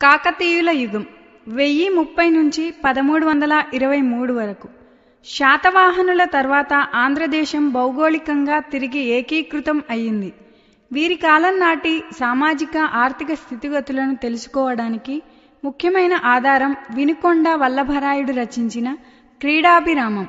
కాకతీయుల యుగం 1030 నుంచి 1323 వరకు. శాతవాహనుల తర్వాత ఆంధ్రదేశం భౌగోళికంగా తిరిగి ఏకీకృతం అయ్యింది. వీరి కాలం నాటి సామాజిక ఆర్థిక స్థితిగతులను తెలుసుకోవడానికి ముఖ్యమైన ఆధారం వినుకొండ వల్లభరాయుడు రచించిన క్రీడాభిరామం.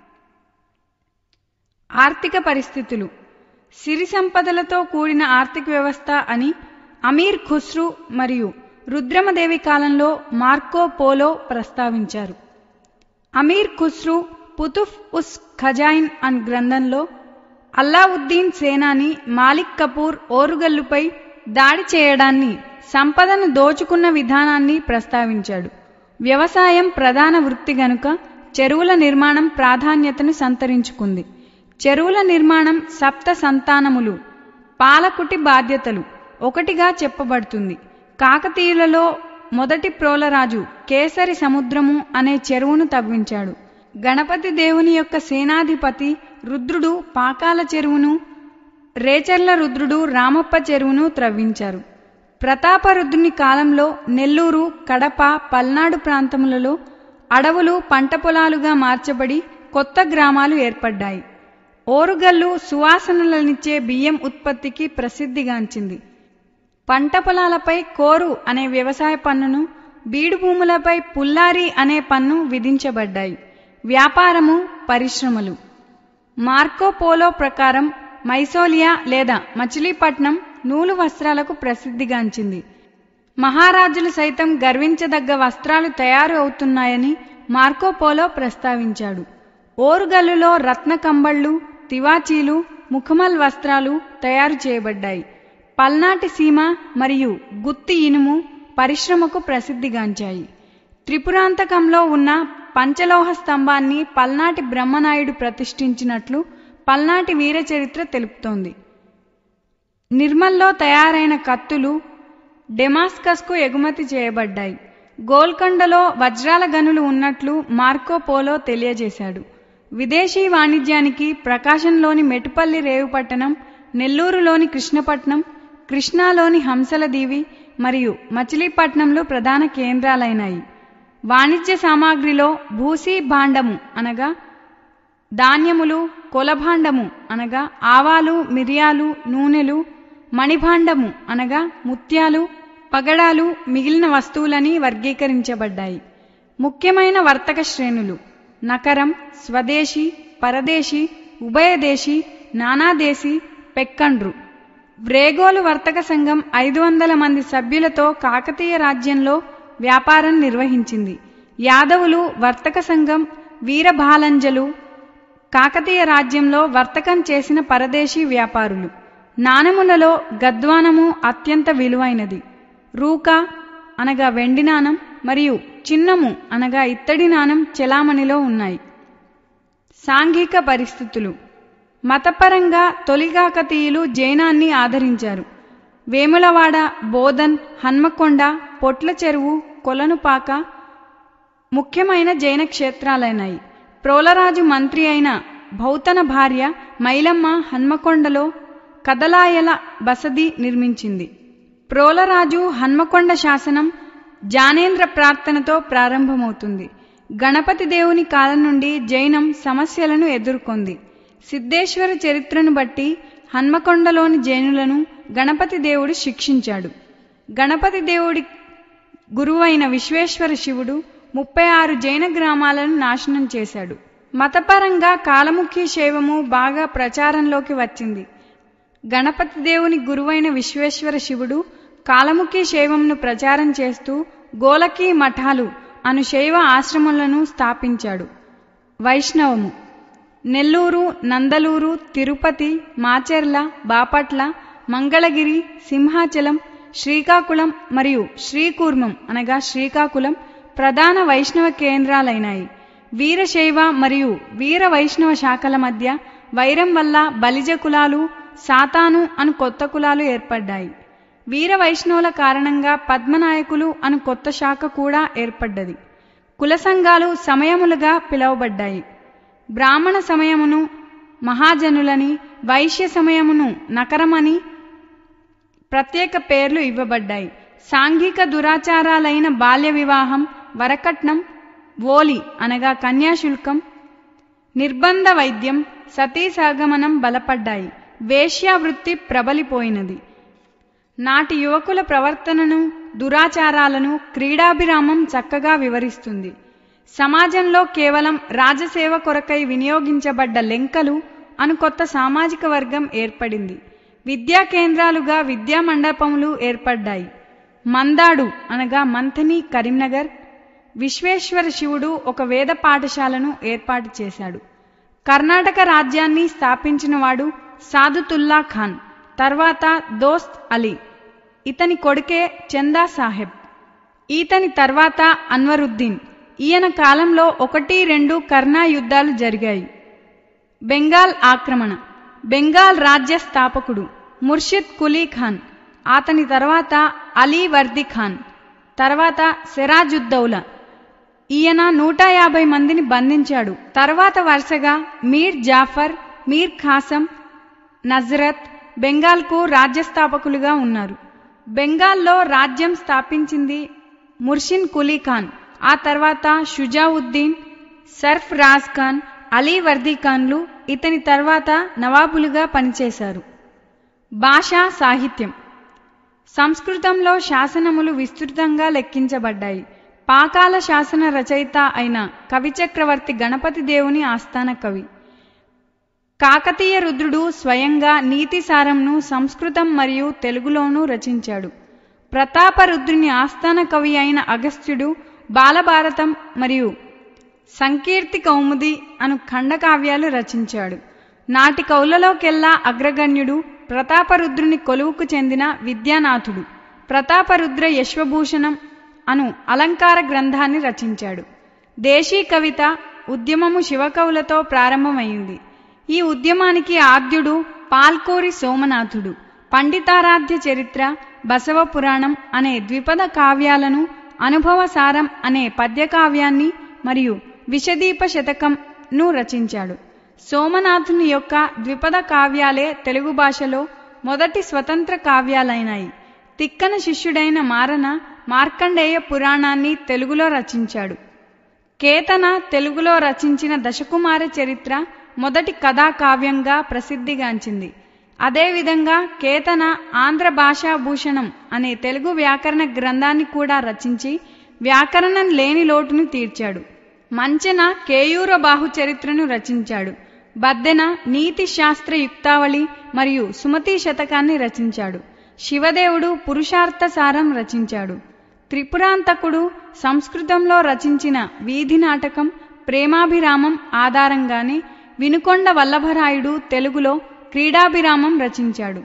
ఆర్థిక పరిస్థితులు. సిరి సంపదలతో కూడిన ఆర్థిక వ్యవస్థ అని అమీర్ ఖుస్రు మరియు రుద్రమదేవి కాలంలో మార్కో పోలో ప్రస్తావించారు. అమీర్ ఖుస్రు పుతుఫ్ ఉస్ ఖజాయిన్ అన్ గ్రంథంలో అల్లావుద్దీన్ సేనాని మాలిక్ కపూర్ ఓరుగల్లుపై దాడి చేయడాన్ని, సంపదను దోచుకున్న విధానాన్ని ప్రస్తావించాడు. వ్యవసాయం ప్రధాన వృత్తి గనుక చెరువుల నిర్మాణం ప్రాధాన్యతను సంతరించుకుంది. చెరువుల నిర్మాణం సప్త సంతానములు పాలకుటి బాధ్యతలు ఒకటిగా చెప్పబడుతుంది. కాకతీయులలో మొదటి ప్రోలరాజు కేసరి సముద్రము అనే చెరువును తవ్వించాడు. గణపతి దేవుని యొక్క సేనాధిపతి రుద్రుడు పాకాల చెరువును, రేచర్ల రుద్రుడు రామప్ప చెరువును త్రవ్వించారు. ప్రతాపరుద్రుని కాలంలో నెల్లూరు, కడప, పల్నాడు ప్రాంతములలో అడవులు పంట పొలాలుగా మార్చబడి కొత్త గ్రామాలు ఏర్పడ్డాయి. ఓరుగల్లు సువాసనలనిచ్చే బియ్యం ఉత్పత్తికి ప్రసిద్ధిగాంచింది. పంట పొలాలపై కోరు అనే వ్యవసాయ పన్నును, బీడు భూములపై పుల్లారి అనే పన్ను విధించబడ్డాయి. వ్యాపారము, పరిశ్రమలు. మార్కో పోలో ప్రకారం మైసోలియా లేదా మచిలీపట్నం నూలు వస్త్రాలకు ప్రసిద్ధిగాంచింది. మహారాజులు సైతం గర్వించదగ్గ వస్త్రాలు తయారు అవుతున్నాయని మార్కో పోలో ప్రస్తావించాడు. ఓరుగల్లులో రత్న కంబళ్ళు, తివాచీలు, ముఖమల్ వస్త్రాలు తయారు చేయబడ్డాయి. పల్నాటి సీమ మరియు గుత్తి ఇనుము పరిశ్రమకు ప్రసిద్ధిగాంచాయి. త్రిపురాంతకంలో ఉన్న పంచలోహ స్తంభాన్ని పల్నాటి బ్రహ్మనాయుడు ప్రతిష్ఠించినట్లు పల్నాటి వీరచరిత్ర తెలుపుతోంది. నిర్మల్లో తయారైన కత్తులు డెమాస్కస్కు ఎగుమతి చేయబడ్డాయి. గోల్కొండలో వజ్రాల గనులు ఉన్నట్లు మార్కో పోలో తెలియజేశాడు. విదేశీ వాణిజ్యానికి ప్రకాశంలోని మెటుపల్లి రేవుపట్టణం, నెల్లూరులోని కృష్ణపట్నం, కృష్ణాలోని హంసలదీవి మరియు మచిలీపట్నంలో ప్రధాన కేంద్రాలైనాయి. వాణిజ్య సామాగ్రిలో భూసీ భాండము అనగా ధాన్యములు, కొలభాండము అనగా ఆవాలు, మిరియాలు, నూనెలు, మణిభాండము అనగా ముత్యాలు, పగడాలు మిగిలిన వస్తువులని వర్గీకరించబడ్డాయి. ముఖ్యమైన వర్తక శ్రేణులు నకరం, స్వదేశీ, పరదేశీ, ఉభయదేశీ, నానాదేశీ, పెక్కండ్రు. వ్రేగోలు వర్తక సంఘం 500 మంది సభ్యులతో కాకతీయ రాజ్యంలో వ్యాపారం నిర్వహించింది. యాదవులు వర్తక సంఘం వీరభాలంజలు కాకతీయ రాజ్యంలో వర్తకం చేసిన పరదేశీ వ్యాపారులు. నాణములలో గద్వానము అత్యంత విలువైనది. రూక అనగా వెండి నాణం మరియు చిన్నము అనగా ఇత్తడి నాణం చెలామణిలో ఉన్నాయి. సాంఘిక పరిస్థితులు. మతపరంగా తొలి కాకతీయులు జైనాన్ని ఆదరించారు. వేములవాడ, బోధన్, హన్మకొండ, పొట్ల చెరువు, కొలనుపాక ముఖ్యమైన జైన క్షేత్రాలైనాయి. ప్రోలరాజు మంత్రి అయిన భౌతన భార్య మైలమ్మ హన్మకొండలో కదలాయల బసది నిర్మించింది. ప్రోలరాజు హన్మకొండ శాసనం జానేంద్ర ప్రార్థనతో ప్రారంభమవుతుంది. గణపతి దేవుని కాలం నుండి జైనం సమస్యలను ఎదుర్కొంది. సిద్ధేశ్వర చరిత్రను బట్టి హన్మకొండలోని జైనులను గణపతి దేవుడు శిక్షించాడు. గణపతి దేవుడి గురువైన విశ్వేశ్వర శివుడు 36 జైన గ్రామాలను నాశనం చేశాడు. మతపరంగా కాలముఖి శైవము బాగా ప్రచారంలోకి వచ్చింది. గణపతి దేవుని గురువైన విశ్వేశ్వర శివుడు కాలముఖి శైవంను ప్రచారం చేస్తూ గోలకీ మఠాలు అను శైవ ఆశ్రమాలను స్థాపించాడు. వైష్ణవము. నెల్లూరు, నందలూరు, తిరుపతి, మాచెర్ల, బాపట్ల, మంగళగిరి, సింహాచలం, శ్రీకాకుళం మరియు శ్రీకూర్మం అనగా శ్రీకాకుళం ప్రధాన వైష్ణవ కేంద్రాలైనాయి. వీరశైవ మరియు వీర వైష్ణవ శాఖల మధ్య వైరం వల్ల బలిజ కులాలు, సాతాను అను కొత్త కులాలు ఏర్పడ్డాయి. వీర వైష్ణవుల కారణంగా పద్మనాయకులు అను కొత్త శాఖ కూడా ఏర్పడ్డది. కుల సంఘాలు సమయములుగా పిలువబడ్డాయి. బ్రాహ్మణ సమయమును మహాజనులని, వైశ్య సమయమును నకరమని ప్రత్యేక పేర్లు ఇవ్వబడ్డాయి. సాంఘిక దురాచారాలైన బాల్య వివాహం, వరకట్నం, ఓలి అనగా కన్యాశుల్కం, నిర్బంధ వైద్యం, సతీ సహగమనం బలపడ్డాయి. వేశ్యావృత్తి ప్రబలిపోయినది. నాటి యువకుల ప్రవర్తనను, దురాచారాలను క్రీడాభిరామం చక్కగా వివరిస్తుంది. సమాజంలో కేవలం రాజసేవ కొరకై వినియోగించబడ్డ లెంకలు అను కొత్త సామాజిక వర్గం ఏర్పడింది. విద్యా కేంద్రాలుగా విద్యా మండపములు ఏర్పడ్డాయి. మందాడు అనగా మంథని కరీంనగర్, విశ్వేశ్వర శివుడు ఒక వేద పాఠశాలను ఏర్పాటు చేశాడు. కర్ణాటక రాజ్యాన్ని స్థాపించినవాడు సాదుతుల్లా ఖాన్, తర్వాత దోస్త్ అలీ, ఇతని కొడుకే చందా సాహెబ్. ఈతని తర్వాత అన్వరుద్దీన్. ఈయన కాలంలో 1-2 కర్నా యుద్ధాలు జరిగాయి. బెంగాల్ ఆక్రమణ. బెంగాల్ రాజ్య స్థాపకుడు ముర్షిద్ కులీ ఖాన్, అతని తర్వాత అలీ వర్ది ఖాన్, తర్వాత సిరాజుద్దౌలా. ఈయన 150 మందిని బంధించాడు. తర్వాత వరుసగా మీర్ జాఫర్, మీర్ ఖాసం, నజరత్ బెంగాల్కు రాజ్యస్థాపకులుగా ఉన్నారు. బెంగాల్లో రాజ్యం స్థాపించింది ముర్షిద్ కులీ ఖాన్. ఆ తర్వాత షుజావుద్దీన్, సర్ఫ్ రాజ్ ఖాన్, అలీ వర్ది ఖాన్లు ఇతని తర్వాత నవాబులుగా పనిచేశారు. భాషా సాహిత్యం. సంస్కృతంలో శాసనములు విస్తృతంగా లెక్కించబడ్డాయి. పాకాల శాసన రచయిత అయిన కవిచక్రవర్తి గణపతి దేవుని ఆస్థాన కవి. కాకతీయ రుద్రుడు స్వయంగా నీతిసారంను సంస్కృతం మరియు తెలుగులోనూ రచించాడు. ప్రతాపరుద్రుని ఆస్థాన కవి అయిన అగస్త్యుడు బాలభారతం మరియు సంకీర్తి కౌముది అను ఖండకావ్యాలు రచించాడు. నాటి కవులలోకెల్లా అగ్రగణ్యుడు ప్రతాపరుద్రుని కొలువుకు చెందిన విద్యానాథుడు. ప్రతాపరుద్ర యశ్వభూషణం అను అలంకార గ్రంథాన్ని రచించాడు. దేశీ కవిత ఉద్యమము శివకవులతో ప్రారంభమైంది. ఈ ఉద్యమానికి ఆద్యుడు పాల్కోరి సోమనాథుడు. పండితారాధ్య చరిత్ర, బసవ పురాణం అనే ద్విపద కావ్యాలను, అనుభవసారం అనే పద్యకావ్యాన్ని మరియు విషదీప శతకంను రచించాడు. సోమనాథుని యొక్క ద్విపద కావ్యాలే తెలుగు భాషలో మొదటి స్వతంత్ర కావ్యాలైనాయి. తిక్కన శిష్యుడైన మారన మార్కండేయ పురాణాన్ని తెలుగులో రచించాడు. కేతన తెలుగులో రచించిన దశకుమార చరిత్ర మొదటి కథాకావ్యంగా ప్రసిద్ధిగాంచింది. అదేవిధంగా కేతన ఆంధ్ర భాషాభూషణం అనే తెలుగు వ్యాకరణ గ్రంథాన్ని కూడా రచించి వ్యాకరణం లేని లోటును తీర్చాడు. మంచెన కేయూర బాహు చరిత్రను రచించాడు. బద్దెన నీతి శాస్త్ర యుక్తావళి మరియు సుమతి శతకాన్ని రచించాడు. శివదేవుడు పురుషార్థ సారం రచించాడు. త్రిపురాంతకుడు సంస్కృతంలో రచించిన వీధి నాటకం ప్రేమాభిరామం ఆధారంగానే వినుకొండ వల్లభరాయుడు తెలుగులో క్రీడాభిరామం రచించాడు.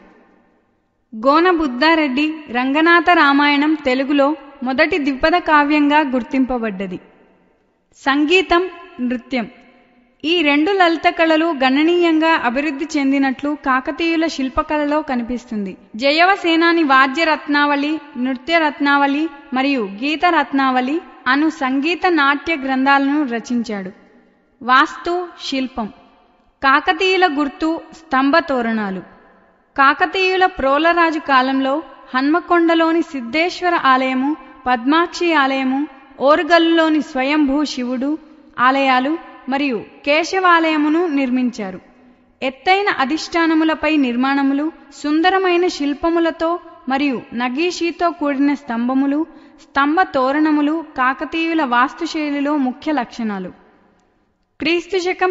గోన బుద్ధారెడ్డి రంగనాథ రామాయణం తెలుగులో మొదటి ద్విపద కావ్యంగా గుర్తింపబడ్డది. సంగీతం, నృత్యం ఈ రెండు లలిత కళలు గణనీయంగా అభివృద్ధి చెందినట్లు కాకతీయుల శిల్పకళలో కనిపిస్తుంది. జయవ సేనాని వాద్య రత్నావళి, నృత్య రత్నావళి మరియు గీత రత్నావళి అను సంగీత నాట్య గ్రంథాలను రచించాడు. వాస్తు శిల్పం. కాకతీయుల గుర్తు స్తంభ తోరణాలు. కాకతీయుల ప్రోలరాజు కాలంలో హన్మకొండలోని సిద్ధేశ్వర ఆలయము, పద్మాక్షి ఆలయము, ఓరుగల్లులోని స్వయంభూ శివుడు ఆలయాలు మరియు కేశవాలయమును నిర్మించారు. ఎత్తైన అధిష్టానములపై నిర్మాణములు, సుందరమైన శిల్పములతో మరియు నగీషీతో కూడిన స్తంభములు, స్తంభ తోరణములు కాకతీయుల వాస్తుశైలిలో ముఖ్య లక్షణాలు. క్రీస్తు శకం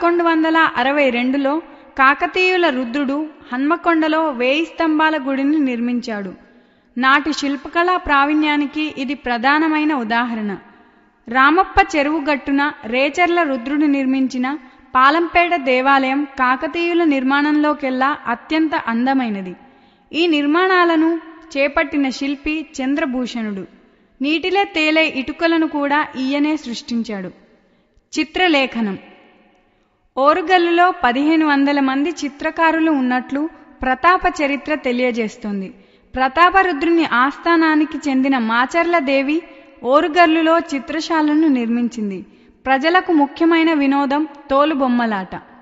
1162లో కాకతీయుల రుద్రుడు హన్మకొండలో 1000 స్తంభాల గుడిని నిర్మించాడు. నాటి శిల్పకళా ప్రావీణ్యానికి ఇది ప్రధానమైన ఉదాహరణ. రామప్ప చెరువు గట్టున రేచర్ల రుద్రుడు నిర్మించిన పాలంపేట దేవాలయం కాకతీయుల నిర్మాణంలోకెల్లా అత్యంత అందమైనది. ఈ నిర్మాణాలను చేపట్టిన శిల్పి చంద్రభూషణుడు. నీటిలో తేలే ఇటుకలను కూడా ఈయనే సృష్టించాడు. చిత్రలేఖనం. ఓరుగల్లులో 1500 మంది చిత్రకారులు ఉన్నట్లు ప్రతాప చరిత్ర తెలియజేస్తోంది. ప్రతాపరుద్రుని ఆస్థానానికి చెందిన మాచర్ల దేవి ఓరుగల్లులో చిత్రశాలను నిర్మించింది. ప్రజలకు ముఖ్యమైన వినోదం తోలుబొమ్మలాట.